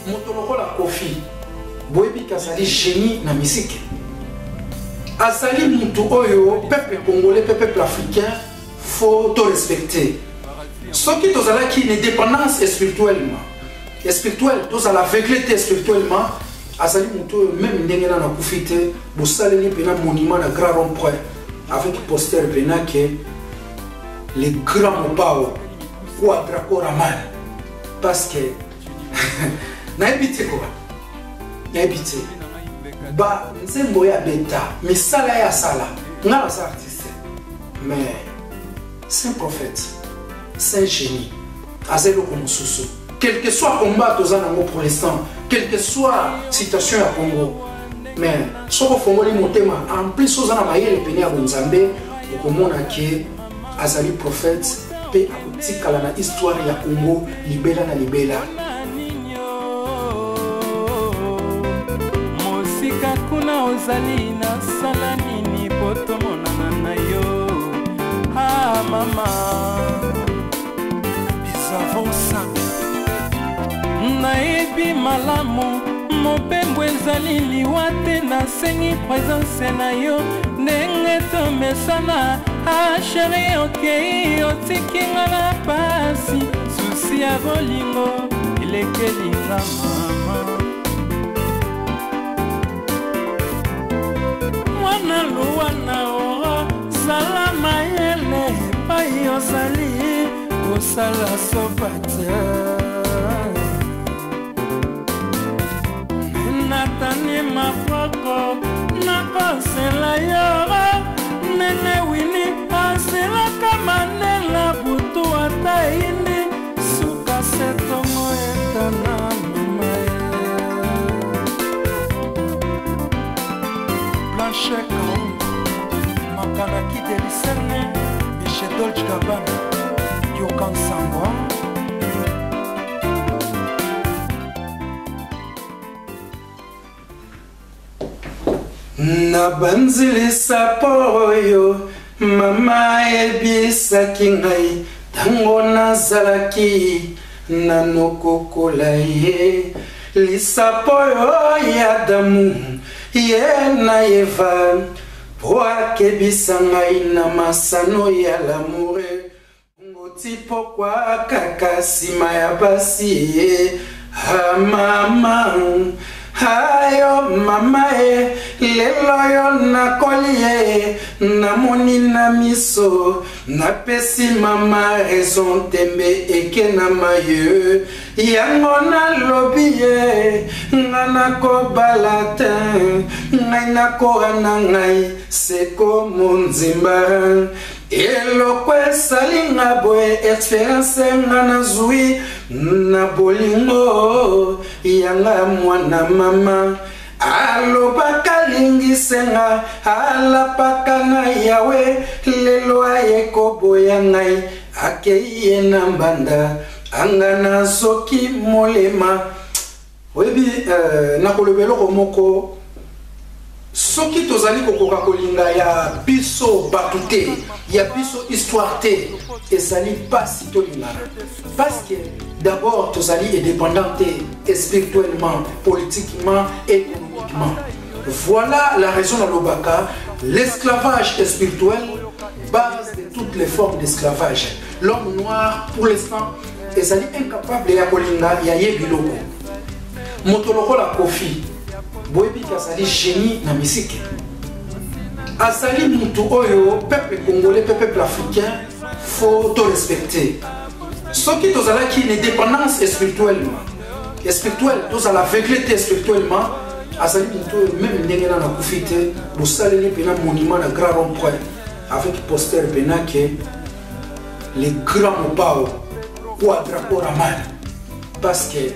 Motoloko la Kofi boyebi kazali génie na musique azali mutu oyo peuple congolais peuple africain faut to respecter soki tozalaki une dépendance spirituelle tozala aveuglé spirituellement azali mutu oyo même ndenge na nakufi te bosaleli pena monument na grand rond-point avec poster pena ke les grands mopao quadraco ramal parce que nayebi te quoi nayebi te ba nzembo ya beta misala ya sala nga naza artiste mais c'est un prophète c'est un génie aza eloko mosusu quel que soit combat toza nango pour l'instant quelle que soit situation ya Congo mais soko ofongoli motema en plus oza na mayele pene ya bonzambe okomona ke azali prophète mpe akotikala na histoire ya Congo libela na libela. Kuna ozali na sala nini poto monana na yo ah mama bizavon sang naebi malamu mopembo ezali liwa te nasengi présence na yo ndenge tomesana ah chéri okei otiki nga na pasi susi ya bolingo elekelinga mama na luana ora salama ele pai osali kosala sopatia natani mafoko nakosela yora nene wini asela kamanela butu ata ini suka setongo etana Blanche Makanaki de Lucerne et chez Dolce Gabbana Yokan Sangwa Nabanzili sapoyo mama ebisaki ngai tango nazalaki nanokokola ye lisapoyo ya damu ye na Eva po akebisa ngai na masano ya lamoure ngoti pokwa kaka nsima ya basi ye mama hayo mama e lelo yo nakoli ye namoni na miso napesi mama raison tembe eke na maye yango nalobi ye nga nakobala te ngai nakora na ngai seko monzimba eloko esali nga boye experience nga nazwi na bolingo yanga mwana mama alobaka lingisenga alapaka na yawe lelo ayekoboya ngai akeiye na mbanda anga na soki molema oyebi nakolobeloko moko soki tozali kokoka kolinga ya biso batu te ya biso histoire te ezali pasi tolingana parce que d'abord tozali indépendant te spirituellement politiquement économiquement voilà la raison na lobaka l'esclavage spirituel base de toutes les formes d'esclavage l'homme noir pour l'instant ezali incapable ya kolinga ya yebiloko motoloko la Kofi boyebi kazali génie na musique azali mutu oyo peuple congolais peuple africain faut to respecter soki tozalaki une dépendance spirituelle tozala aveuglé spirituellement azali mutu oyo même ndenge na nakufi te bosaleli pena monument na grand rond-point avec poster pena ke les grands mopao quadraco ramal parce que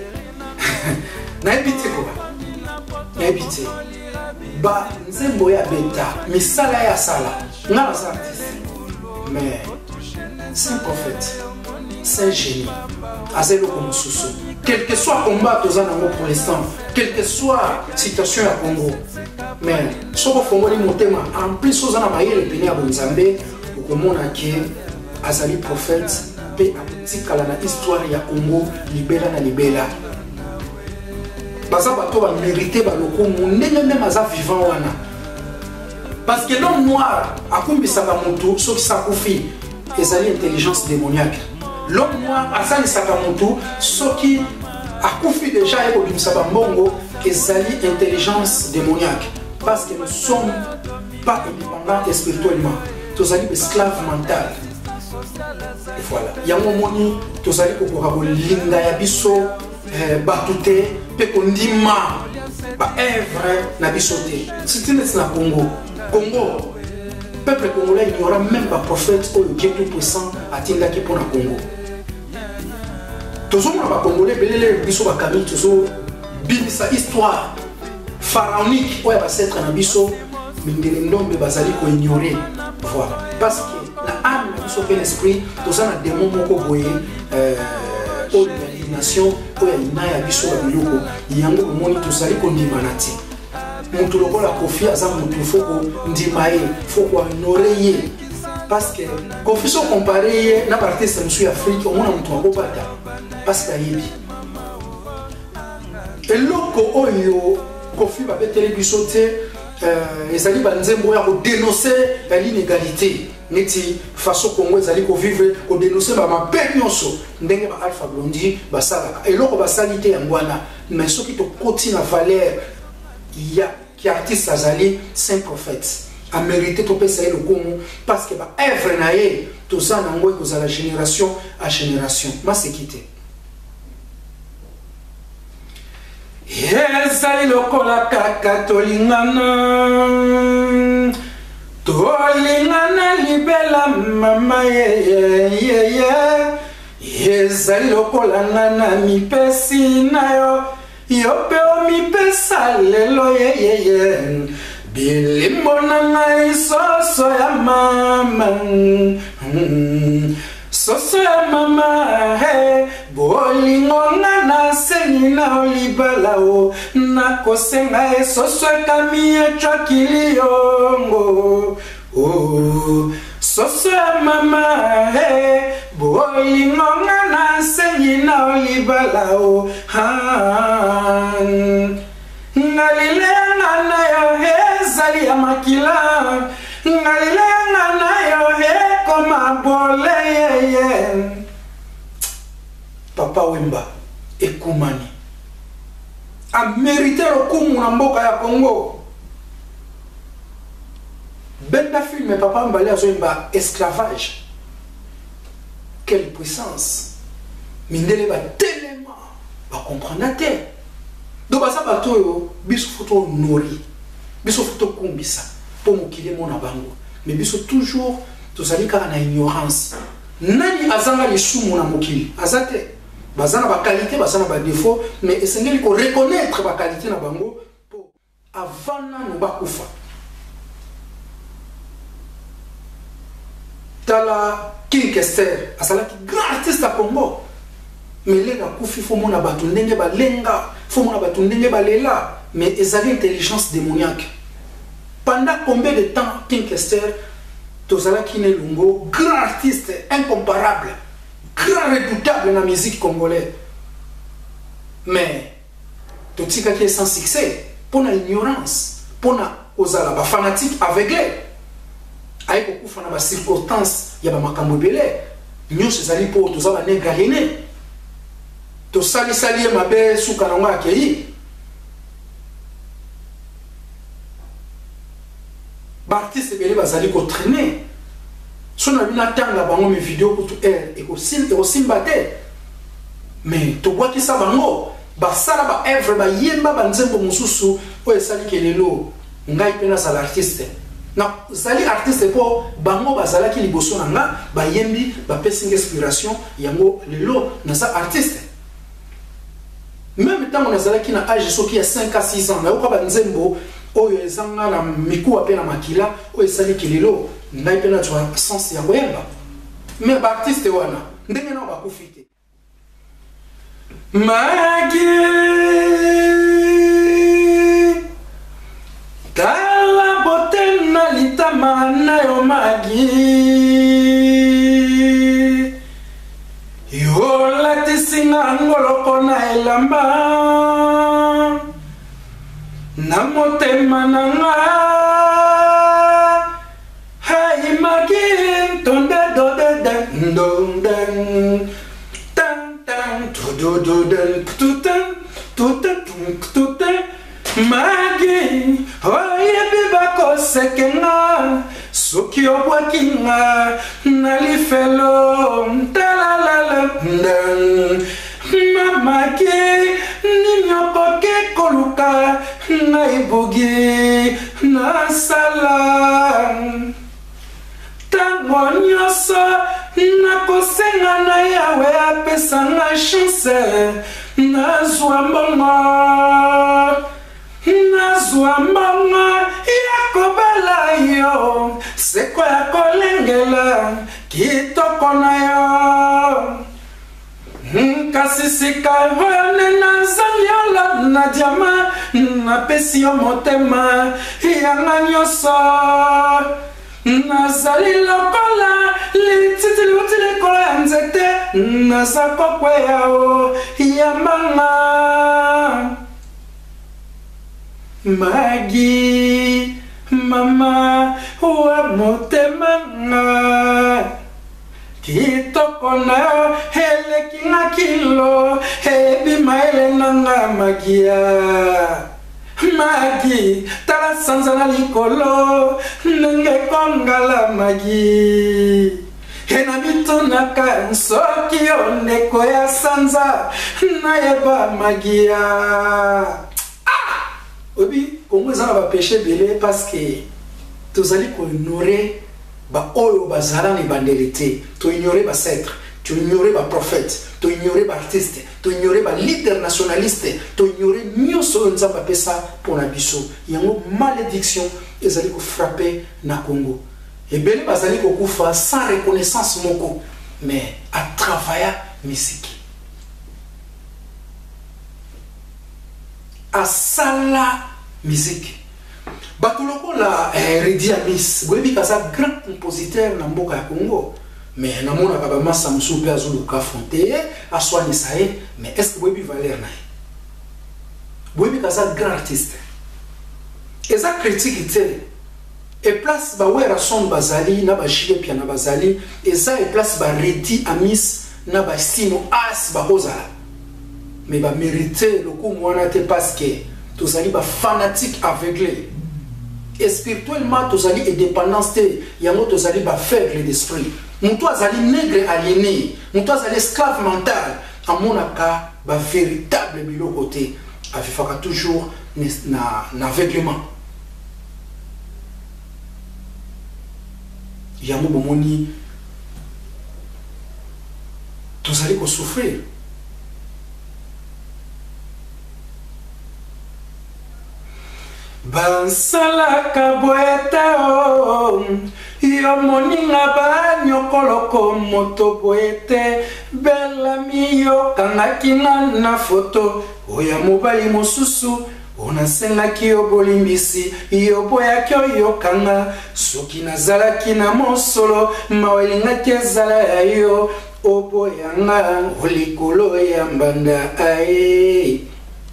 nayebi te quoi nayebi te ba nzembo ya beta misala ya sala nga naza artiste mais c'est un prophète c'est un génie aza eloko mosusu quel que soit combat toza nango pour l'instant quelle que soit situation ya Congo mais soko ofongoli motema en plus oza na mayele pene ya bonzambe okomona ke azali prophète mpe akotikala na histoire ya Congo libela na libela baza bato ba mérité ba lokumu ndenge même aza vivant wana parce que l'homme noir akumbisaka mutu soki sakufi ezali intelligence démoniaque l'homme noir asalisaka mutu soki akufi déjà ekobimisa bambongo ezali intelligence démoniaque parce que nous sommes pas indépendants spirituellement tozali esclave mental et voilà yango moni tozali kokoka kolinga ya biso bato te mpe kondima baevre na biso te siti neti na Congo peuple congolais ignorant même baprophète oyo Dieu tout puissant atindaki mpona Congo tozomona bacongolais belele biso bakami tozobimisa histoire pharaonique oyo bacetre na biso mindele ndombe bazali koignore voilà parce que na âme na biso mpe l'esprit toza na démon moko boye oyo ya indignation oyo ina ya biso ya biloko yango omoni tozali kondima na ti mutu lokola Kofi aza mutu foko ndima ye foko honore ye parce que Kofi so comparé ye na baartiste mosusu ya Afrique omona mutu akobata parce que ayebi eloko oyo Kofi babeteli biso te ezali banzembo ya kodénoncer l'inégalité neti façon Congo ezali kovivre kodénoncer bamabe nyonso ndenge ba Alpha Blondy basalaka eloko basali te yango wana mais soki tokoti na valeur ya ki artiste azali saint prophète a mérité topesa ye lokumu parce que baevre na ye toza nango ekozala génération à génération maseki te ezali lokola kaka tolingana libela mama ye ezali lokola ngana mipesi na yo yo pe omipesa lelo ye bilimbo na ngai soso ya mama soso ya mama bolingo nga nasengi na olibala o nakosenga soso ekami ecwakili yongo soso ya mama bolingo nga nasengi na olibala o ngalilenga na yo ezali ya makila ngalilenga na yo ekoma bole yeye Papa Wemba ekumani a mérité lokumu na mboka ya Congo benda film Papa Mbale azoyemba esclavage quelle puissance mindele ba telema ba comprendre te donc basa bato yo biso photo nori biso photo kumbisa pour mokili mona bango mais biso toujours tozali kaka na ignorance nani azanga lisumu na mokili azate bazana ba qualité bazana ba défaut mais esengeli ko reconnaître ba qualité na bango pour avant na bakufa tala King Kester asalaki grand artiste à Congo mais les kufi fo mona batu ndenge balenga fo mona batu ndenge balela mais ezali intelligence démoniaque pendant combien de temps King Kester tozala kine lungo grand artiste incomparable grand redoutable dans la musique congolaise mais totika qui est sans succès pour la ignorance pour na ozala ba fanatique aveuglé ay ko kufa na ba circonstances ya ba makambo belé nyonso ezali po tozala ne galiné to sali sali mabe suka na ngwa akei Baptiste belé bazali ko traîner son ami n'attend bango mes vidéos pour tout et aussi mbaté mais to bois qui ça bango ba sala ba evre ba yemba ba nzembo mususu o esali kelelo ngai pena sala artiste na sali artiste po bango bazala ki liboso na nga ba yembi ba pesing inspiration yango lelo na sa artiste même temps on azala ki na âge soki ya 5 à 6 ans na ko ba nzembo oyo ezanga na miku apena makila o esali kelelo ngai pena tu sens ya koyemba mais ba artiste wana ndenge na ba kufite magi tala botena litama na yo magi yo lati singa ngolo kona elamba na motema na nga hai magin tonde dode den don tan tan do do den tutan tutan magi oye biba ko sekenga soki obwakinga nalifelo talalala ndan mamaki ninyokoke koluka naibugi nasala tango nyonso nakosenga na yawe apesanga chance nazwa mbongo yakobala yo seko ya kolengela kitoko na yo kasi sika hone na zanyola na diama napesi yo motema yanga nyonso nazali lokola lititi likola ya nzete naza kokweya o yambanga magi mama wa motema nga kitoko na yo elekinga kilo ebima elenanga magia magi tala sanza na likolo ndenge kongala magi ena bitunaka soki yo ndeko ya sanza nayeba magia obi kongo ezanga bapeshe bele parce que tozali koignore baoyo bazala na ebandeli te toignore bacetre toignore baprophète toignore baartiste toignore baleader nationaliste toignore nyonso oyo nzambe apesa mpona biso yango malédiction ezali kofrappe na Congo ebele bazali kokufa sans reconnaissance moko mais atravailla misiki asala musique bato lokola Redi Amis boyebi kaza grand compositeur na mboka ya Congo mais namonaka bamasa mosusu mpe azoluka afronte ye aswanisa ye mais est ce que boyebi valeur na ye boyebi kaza grand artiste eza critique te e place bawera son bazali na bashile pia na bazali eza e place ba Redi Amis na basino as bakozala mais ba mériter le coup mwana te parce que tozali ba fanatique aveuglé et spirituellement tozali indépendance te yango tozali ba faible d'esprit mutu azali nègre aliéné mutu azali esclave mental amonaka ba véritable biloko te afifaka toujours na aveuglement yango bomoni tozali ko souffrir bansalaka boyete o yo moninga banyokoloko moto boyete belami yo kangaki na foto oya mobali mosusu onasengaki yo bolimbisi yo boyaki oyokanga soki nazalaki na mosolo mawelingaki ezala ya yo oboyanga olikolo ya mbanda aye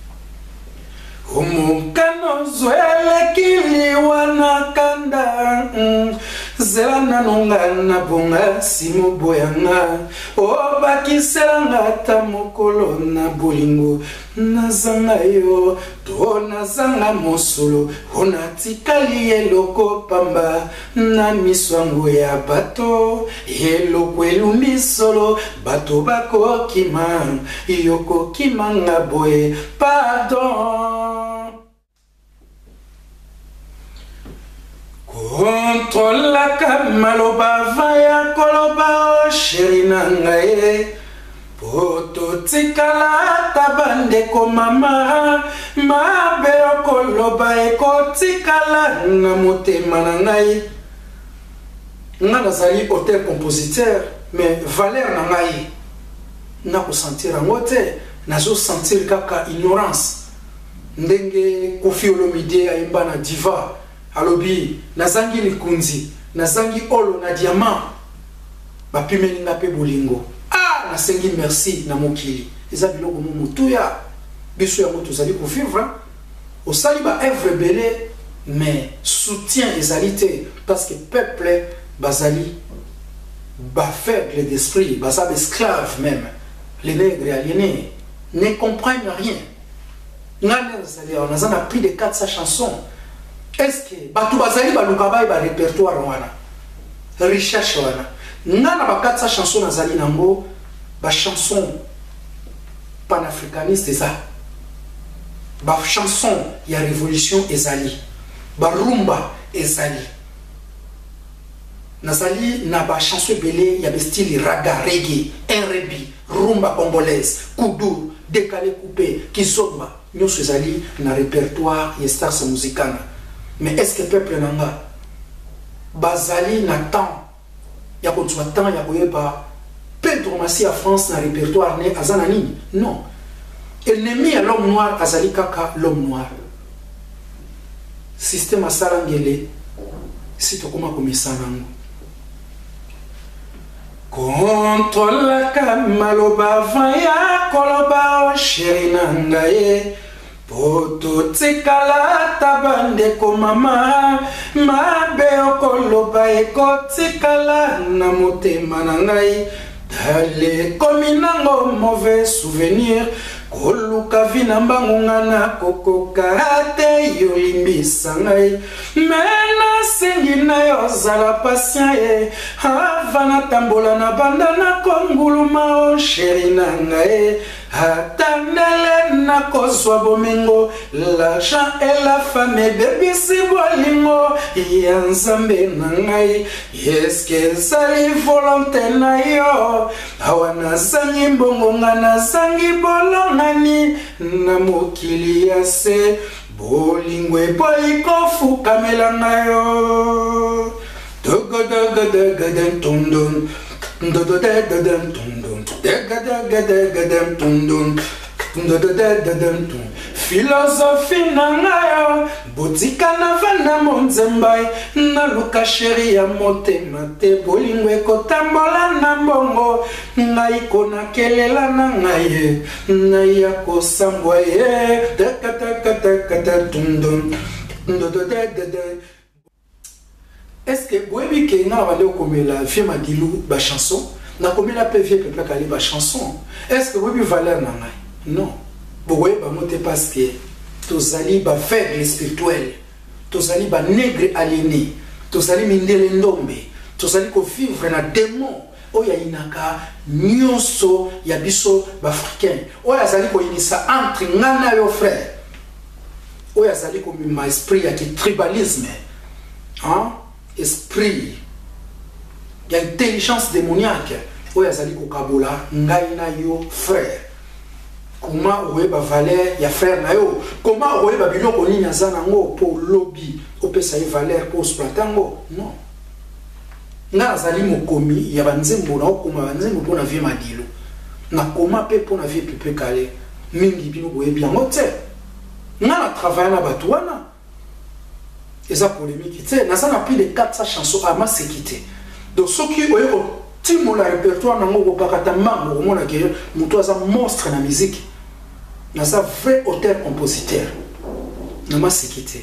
omukano zwelekili wana kanda zela nanonga na bonga simo boyanga obakiselanga ta mokolo na bolingo nazanga yo to nazanga mosolo onatikali eloko pamba na miswango ya bato eloko elumbi solo bato bakokima yokokimanga boye pardon kontrolaka maloba vaya koloba o sheri na ngai po totikala tabandeko mama mabe okoloba ekotikala na motema na ngai nga nazali auteur compositeur mais valeur na ngai nakosentir yango te nazosentir kaka ignorance ndenge Koffi Olomide ayemba na diva alobi nazangi likunzi nazangi olo na diamant bapimeli nga pe bolingo nasengi merci na mokili eza biloko motuya biso yango tozali kovivre au saliba œuvre belé mais soutien ezalité parce que peuple bazali ba faible d'esprit bazab esclave même les nègres aliénés ne comprennent rien. On a pris de 400 chansons. Est-ce que Batou Bazali Balukaba ba répertoire wana recherche wana ngana ba 400 chansons nazali nango ba chanson panafricaniste ça ba chanson ya révolution ezali ba rumba ezali nazali na ba chanson belé ya style raga reggae R&B rumba congolaise kudu décalé coupé kizomba nyoso ezali na répertoire ya stars musicale. Mais est-ce que le peuple nanga bazali na temps ya ko twa temps ya koyeba Pedro Massi à France na répertoire né azanani non ennemi à l'homme noir azali kaka l'homme noir système asalangele si to koma komisa nango contre la kamaloba vaya koloba chéri nangaye Poto tikala tabande ko mama mabe okoloba eko tikala na motema na ngai dale komi nango mauvais souvenir koluka vina mbangunga na kokoka ate yo limbisa ngai mena sengi na yo zala patient ye avana tambola na banda na konguluma o chéri na ngai atandele na kozwa bomengo l'argent et la femme bebisi bolingo ya nzambe na ngai eske ezali volonté na yo awa nazangi mbongo nga nazangi bolongani na mokili ya se bolingo eboyi kofukamela yo dogodogodogodentondon philosophie nangayo botika na vanda monzembai na luka sheri ya motema te bolingo ekotambola na mbongo ngai kona kelela na ngai ngai ya kosambwa ye Est-ce que Boebi Kena va aller comme la vie Madilou ba chanson na comme la PV peuple kali ba chanson est-ce que Boebi valeur na ngai non Boebi ba monter parce que tozali ba faible spirituel tozali ba nègre aliéné tozali mindele ndombe tozali ko vivre na démon oya inaka nyonso ya biso ba africain oya zali ko inisa entre ngana yo frère oya zali ko ma esprit ya tribalisme hein esprit il y a intelligence démoniaque oya zali ko kabola ngai na yo frère comment oyeba valeur ya frère na yo comment oyeba biloko nini azana ngo po lobby opesa valeur po splatango non nga zali mokomi ya banzembo na okoma banzembo pona vie madilo na koma pe pona vie pepe kale mingi bino boyebi yango te nga na travailler na bato wana eza polémique te naza na plus de 400 chansons à ma sécurité donc ce qui oye ko timo la répertoire nango ko pakata mango mona ke muto aza monstre na musique naza vrai auteur compositeur na ma sécurité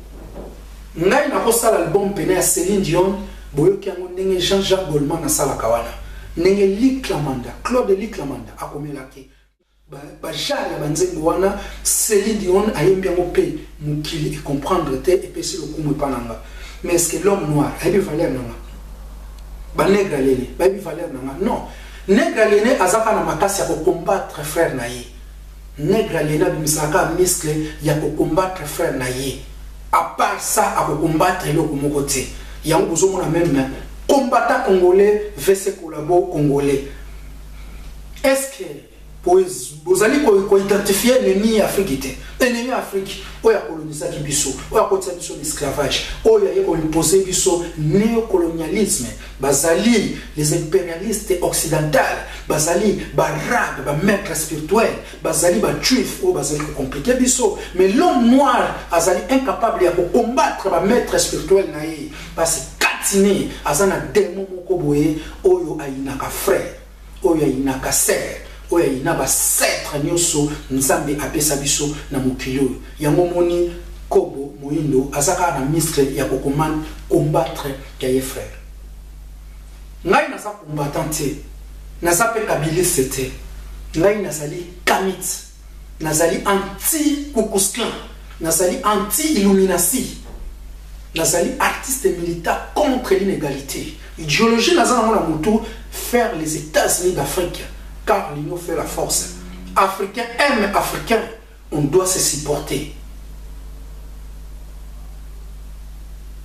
ngai na ko sala album pena ya Céline Dion boyoki yango ndenge Jean-Jacques Goldman na sala kawana ndenge Lick Lamanda Claude Lick Lamanda akomelaki ba jale banzengo wana Céline Dion ayembi yango pe mukili et comprendre te et pesi le kumu pananga mais est-ce que l'homme noir a bi valeur nanga ba nègre lele ba bi valeur nanga non nègre lele azaka na makasi ya ko combattre frère na ye nègre lele bimisaka muscle ya ko combattre frère na ye à part ça à ko combattre le kumu côté yango bozomona même combattant congolais versus collabo congolais est-ce que vous allez identifier l'ennemi africain. L'ennemi africain, où il a colonisé Kibiso, où il a colonisé l'esclavage, où il a imposé le néocolonialisme, Bazali, les impérialistes occidentaux, Bazali, Barab, maître spirituel, Bazali, Juif, ou Bazali compliqué Biso. Mais l'homme noir, Azali incapable de combattre le maître spirituel, parce que Katine, Azana démon Mokoboé, Oyo Ainaka frère, Oyo Ainaka sœur. oya ina ba setre nyoso nzambe apesa biso na mokili yango moni Kobo Moindo azaka na ministre ya kokomane combattre ya ye frère ngai na sa combattante na sa pe kabiliste te ngai nazali kamit nazali anti Kukusclan nazali anti Illuminati nazali artiste militant contre l'inégalité idéologie nazana na mutu faire les États-Unis d'Afrique car l'union fait la force africain aime africain on doit se supporter.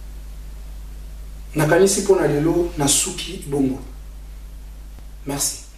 Nakanisi pona lelo na suki bongo. Merci.